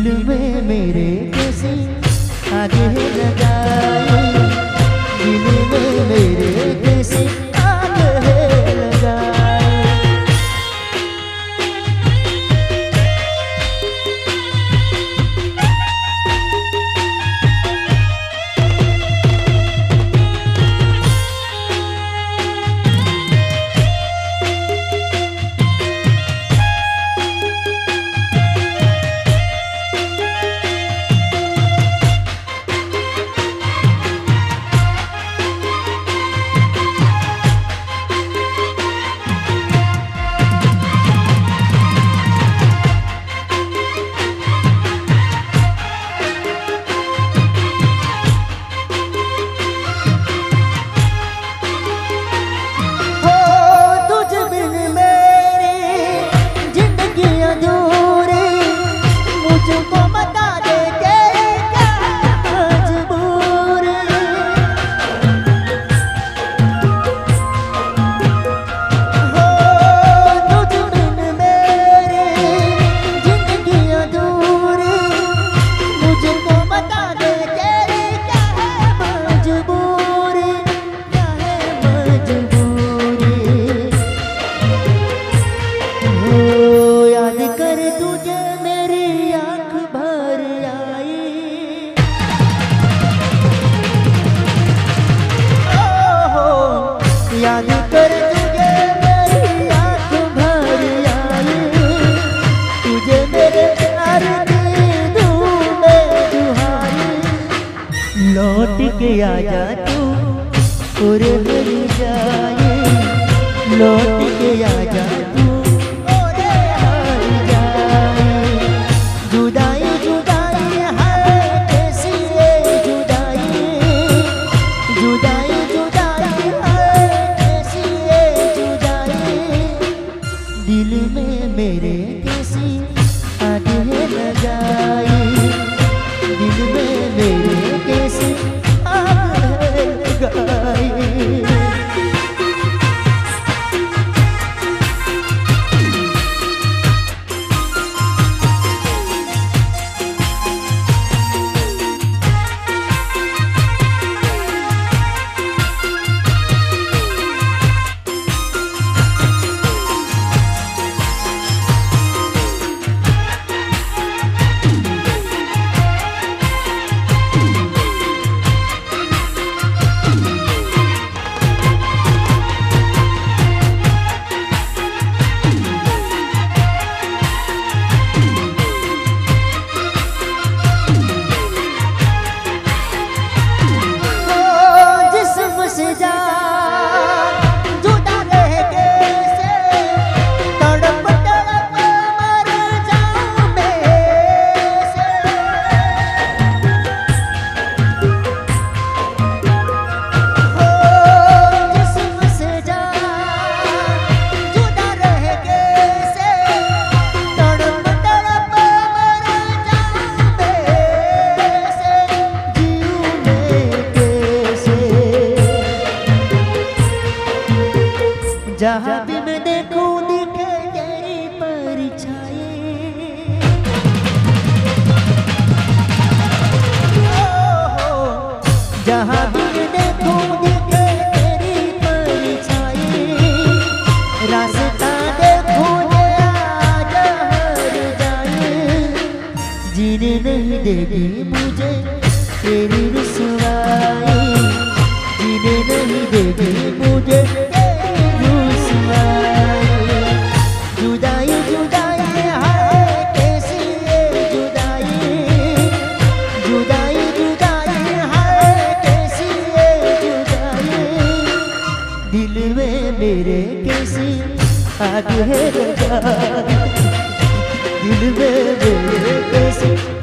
दिल में मेरे कैसी आगे लगाई, दिल में मेरे कैसी आगे लगाई। याद कर तुझे मेरी आँख भर आई, तुझे मेरे प्यार की धूम में दुहाई। लौट के आजा तू और मिल जाए, लौट के आजा तू और मिल जाए। जुदाई जुदाई है कैसी ये जुदाई, जुदाई जुदाई है कैसी ये जुदाई। दिल में मेरे कैसी आगे लगाई, दिल में मेरे कैसी आगे लगाई। जहाँ भी मैं देखूं दिखे तेरी परछाई, जहाँ भी मैं देखूं दिखे तेरी परछाई। रास्ता देखूं आज हर जाए, जीने नहीं देगी मुझे तेरी रुसवाई, जीने नहीं देगी मुझे। जुदाई जुदाई है कैसी ये जुदाई, जुदाई जुदाई है कैसी ये जुदाई। दिल में मेरे कैसी आग है लगाई, दिल में मेरे कैसी